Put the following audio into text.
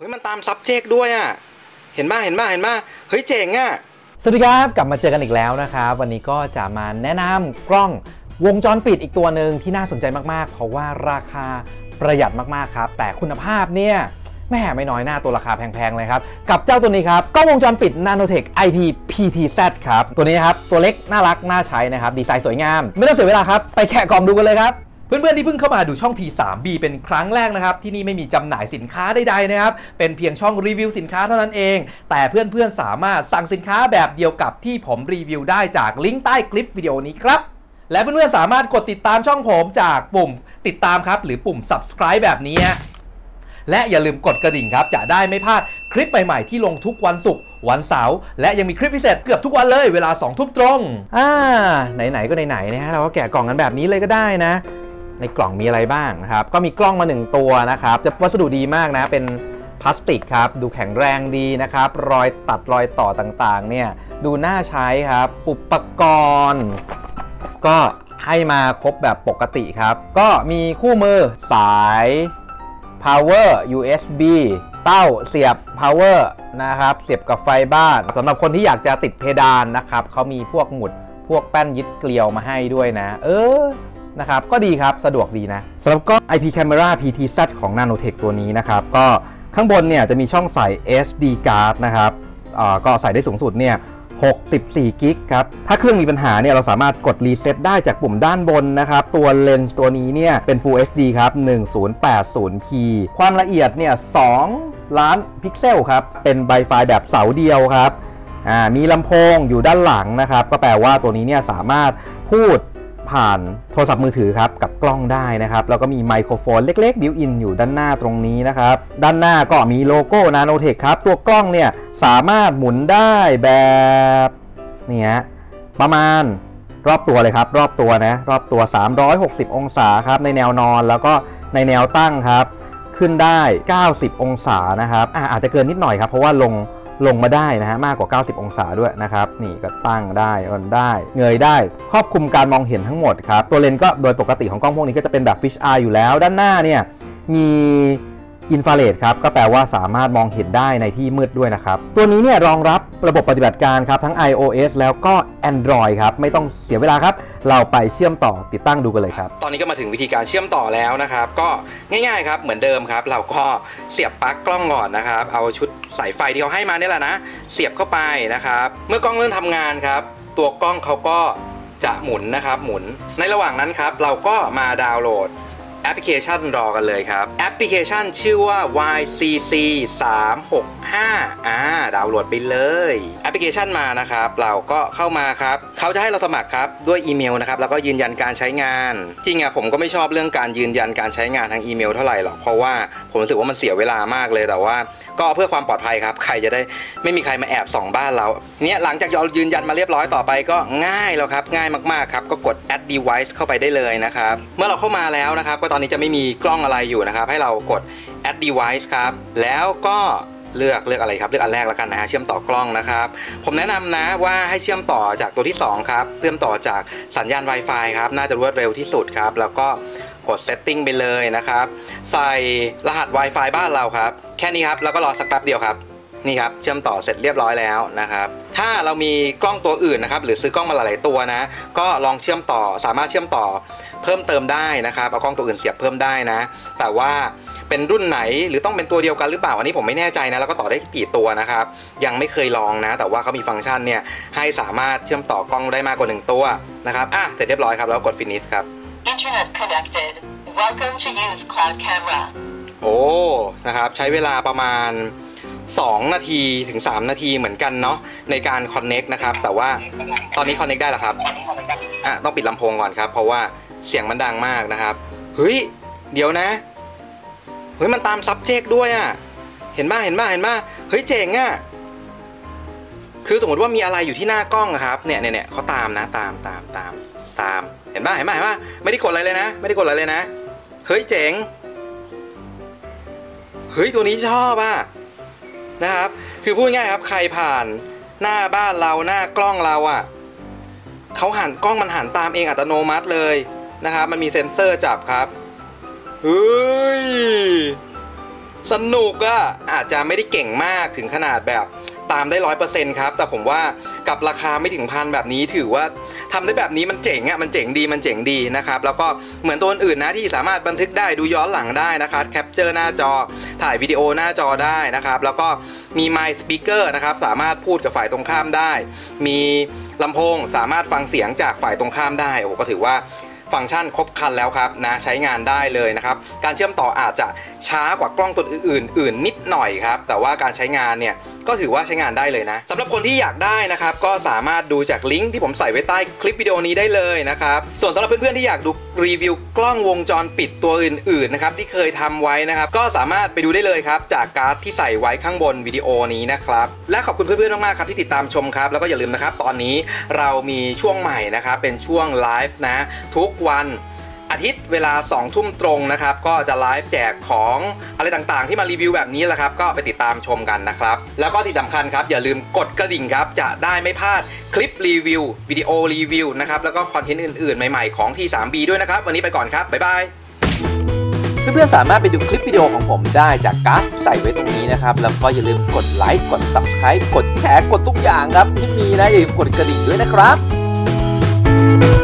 เฮ้ยมันตาม subject ด้วยอ่ะเห็นป่ะเฮ้ยเจ๋งอ่ะสวัสดีครับกลับมาเจอกันอีกแล้วนะครับวันนี้ก็จะมาแนะนำกล้องวงจรปิดอีกตัวหนึ่งที่น่าสนใจมากๆเพราะว่าราคาประหยัดมากๆครับแต่คุณภาพเนี่ยแม่ไม่น้อยหน้าตัวราคาแพงๆเลยครับกับเจ้าตัวนี้ครับกล้องวงจรปิด Nanotech IP-PTZ ครับตัวนี้ครับตัวเล็กน่ารักน่าใช้นะครับดีไซน์สวยงามไม่ต้องเสียเวลาครับไปแกะกล่องดูกันเลยครับเพื่อนๆที่เพิ่งเข้ามาดูช่อง T3B เป็นครั้งแรกนะครับที่นี่ไม่มีจำหน่ายสินค้าใดๆนะครับเป็นเพียงช่องรีวิวสินค้าเท่านั้นเองแต่เพื่อนๆสามารถสั่งสินค้าแบบเดียวกับที่ผมรีวิวได้จากลิงก์ใต้คลิปวิดีโอนี้ครับและเพื่อนๆสามารถกดติดตามช่องผมจากปุ่มติดตามครับหรือปุ่ม subscribe แบบนี้และอย่าลืมกดกระดิ่งครับจะได้ไม่พลาดคลิปใหม่ๆที่ลงทุกวันศุกร์วันเสาร์และยังมีคลิปพิเศษเกือบทุกวันเลยเวลา 20:00 นตรงไหนๆก็ไหนๆนะฮะเราก็แกะกล่องกันแบบนี้เลยก็ได้นะในกล่องมีอะไรบ้างนะครับก็มีกล้องมา1ตัวนะครับจะวัสดุดีมากนะเป็นพลาสติกครับดูแข็งแรงดีนะครับรอยตัดรอยต่อต่างๆเนี่ยดูน่าใช้ครับอุปกรณ์ก็ให้มาครบแบบปกติครับก็มีคู่มือสาย power USB เต้าเสียบ power นะครับเสียบกับไฟบ้านสำหรับคนที่อยากจะติดเพดานนะครับเขามีพวกหมุดพวกแป้นยึดเกลียวมาให้ด้วยนะนะครับก็ดีครับสะดวกดีนะสำหรับกล้อง IP Camera PTZ ของ Nanotech ตัวนี้นะครับก็ข้างบนเนี่ยจะมีช่องใส่ SD card นะครับก็ใส่ได้สูงสุดเนี่ย64 กิกครับถ้าเครื่องมีปัญหาเนี่ยเราสามารถกดรีเซ็ตได้จากปุ่มด้านบนนะครับตัวเลนส์ตัวนี้เนี่ยเป็น Full HD ครับ 1080p ความละเอียดเนี่ย2 ล้านพิกเซลครับเป็นไบไฟแบบเสาเดียวครับมีลำโพงอยู่ด้านหลังนะครับก็แปลว่าตัวนี้เนี่ยสามารถพูดผ่านโทรศัพท์มือถือครับกับกล้องได้นะครับแล้วก็มีไมโครโฟนเล็กๆบิวอินอยู่ด้านหน้าตรงนี้นะครับด้านหน้าก็มีโลโก้ Nanotech ครับตัวกล้องเนี่ยสามารถหมุนได้แบบนี้ประมาณรอบตัวเลยครับรอบตัวนะรอบตัว360องศาครับในแนวนอนแล้วก็ในแนวตั้งครับขึ้นได้90องศานะครับอาจจะเกินนิดหน่อยครับเพราะว่าลงมาได้นะฮะมากกว่า90องศาด้วยนะครับนี่ก็ตั้งได้ได้เงยได้ครอบคลุมการมองเห็นทั้งหมดครับตัวเลนส์ก็โดยปกติของกล้องพวกนี้ก็จะเป็นแบบ Fish Eye อยู่แล้วด้านหน้าเนี่ยมีอินฟราเรดครับก็แปลว่าสามารถมองเห็นได้ในที่มืดด้วยนะครับตัวนี้เนี่ยรองรับระบบปฏิบัติการครับทั้ง iOS แล้วก็ Android ครับไม่ต้องเสียเวลาครับเราไปเชื่อมต่อติดตั้งดูกันเลยครับตอนนี้ก็มาถึงวิธีการเชื่อมต่อแล้วนะครับก็ง่ายๆครับเหมือนเดิมครับเราก็เสียบปลั๊กกล้องก่อนนะครับเอาชุดสายไฟที่เขาให้มาเนี่ยแหละนะเสียบเข้าไปนะครับเมื่อกล้องเริ่มทำงานครับตัวกล้องเขาก็จะหมุนนะครับหมุนในระหว่างนั้นครับเราก็มาดาวน์โหลดแอปพลิเคชันรอกันเลยครับแอปพลิเคชันชื่อว่า YCC 365ดาวน์โหลดไปเลยแอปพลิเคชันมานะครับเราก็เข้ามาครับเขาจะให้เราสมัครครับด้วยอีเมลนะครับแล้วก็ยืนยันการใช้งานจริงผมก็ไม่ชอบเรื่องการยืนยันการใช้งานทางอีเมลเท่าไหร่หรอกเพราะว่าผมรู้สึกว่ามันเสียเวลามากเลยแต่ว่าก็เพื่อความปลอดภัยครับใครจะได้ไม่มีใครมาแอบส่องบ้านเราเนี่ยหลังจากเรายืนยันมาเรียบร้อยต่อไปก็ง่ายแล้วครับง่ายมากๆครับก็กด add device เข้าไปได้เลยนะครับเมื่อเราเข้ามาแล้วนะครับก็ตอนนี้จะไม่มีกล้องอะไรอยู่นะครับให้เรากด add device ครับแล้วก็เลือกอะไรครับเลือกอันแรกแล้วกันนะฮะเชื่อมต่อกล้องนะครับผมแนะนำนะว่าให้เชื่อมต่อจากตัวที่2ครับเชื่อมต่อจากสัญญาณ Wi-Fi ครับน่าจะรวดเร็วที่สุดครับแล้วก็กด setting ไปเลยนะครับใส่รหัส Wi-Fi บ้านเราครับแค่นี้ครับแล้วก็รอสักแป๊บเดียวครับนี่ครับเชื่อมต่อเสร็จเรียบร้อยแล้วนะครับถ้าเรามีกล้องตัวอื่นนะครับหรือซื้อกล้องมาหลายๆตัวนะก็ลองเชื่อมต่อสามารถเชื่อมต่อเพิ่มเติมได้นะครับเอากล้องตัวอื่นเสียบเพิ่มได้นะแต่ว่าเป็นรุ่นไหนหรือต้องเป็นตัวเดียวกันหรือเปล่าอันนี้ผมไม่แน่ใจนะแล้วก็ต่อได้กี่ตัวนะครับยังไม่เคยลองนะแต่ว่าเขามีฟังก์ชันเนี่ยให้สามารถเชื่อมต่อกล้องได้มากกว่า1ตัวนะครับเสร็จเรียบร้อยครับแล้วกด finish ครับ Internet connected. Welcome to use cloud camera. โอ้นะครับใช้เวลาประมาณ2 นาทีถึง3 นาทีเหมือนกันเนาะในการ connect นะครับแต่ว่าตอนนี้ connect ได้แล้วครับต้องปิดลำโพงก่อนครับเพราะว่าเสียงมันดังมากนะครับเฮ้ยเดี๋ยวนะเฮ้ยมันตาม subject ด้วยเห็นป่ะเฮ้ยเจ๋งคือสมมติว่ามีอะไรอยู่ที่หน้ากล้องครับเนี่ยเขาตามนะตามเห็นป่ะไม่ได้กดอะไรเลยนะเฮ้ยเจ๋งเฮ้ยตัวนี้ชอบนะครับคือพูดง่ายครับใครผ่านหน้าบ้านเราหน้ากล้องเราเขาหันกล้องมันหันตามเองอัตโนมัติเลยนะครับมันมีเซ็นเซอร์จับครับเฮ้ยสนุกอะอาจจะไม่ได้เก่งมากถึงขนาดแบบตามได้ 100% ครับแต่ผมว่ากับราคาไม่ถึงพันแบบนี้ถือว่าทำได้แบบนี้มันเจ๋งอะมันเจ๋งดีนะครับแล้วก็เหมือนตัวอื่นนะที่สามารถบันทึกได้ดูย้อนหลังได้นะครับแคปเจอร์หน้าจอถ่ายวิดีโอหน้าจอได้นะครับแล้วก็มี My Speaker นะครับสามารถพูดกับฝ่ายตรงข้ามได้มีลำโพงสามารถฟังเสียงจากฝ่ายตรงข้ามได้โอ้โหก็ถือว่าฟังก์ชันครบครันแล้วครับนะใช้งานได้เลยนะครับการเชื่อมต่ออาจจะช้ากว่ากล้องตัวอื่นนิดหน่อยครับแต่ว่าการใช้งานเนี่ยก็ถือว่าใช้งานได้เลยนะสำหรับคนที่อยากได้นะครับก็สามารถดูจากลิงก์ที่ผมใส่ไว้ใต้คลิปวิดีโอนี้ได้เลยนะครับส่วนสำหรับเพื่อนๆที่อยากดูรีวิวกล้องวงจรปิดตัวอื่นๆนะครับที่เคยทำไว้นะครับก็สามารถไปดูได้เลยครับจากการ์ดที่ใส่ไว้ข้างบนวิดีโอนี้นะครับและขอบคุณเพื่อนๆมากๆครับที่ติดตามชมครับแล้วก็อย่าลืมนะครับตอนนี้เรามีช่วงใหม่นะครับเป็นช่วงไลฟ์นะทุกวันอาทิตย์เวลา 2 ทุ่มตรงนะครับก็จะไลฟ์แจกของอะไรต่างๆที่มารีวิวแบบนี้แหละครับก็ไปติดตามชมกันนะครับแล้วก็ที่สำคัญครับอย่าลืมกดกระดิ่งครับจะได้ไม่พลาดคลิปรีวิววิดีโอรีวิวนะครับแล้วก็คอนเทนต์อื่นๆใหม่ๆของ T3B ด้วยนะครับวันนี้ไปก่อนครับบ๊ายบายเพื่อนๆสามารถไปดูคลิปวิดีโอของผมได้จากการ์ดใส่ไว้ตรงนี้นะครับแล้วก็อย่าลืมกดไลค์กด Subscribe กดแชร์กดทุกอย่างครับที่มีนะอย่าลืมกดกระดิ่งด้วยนะครับ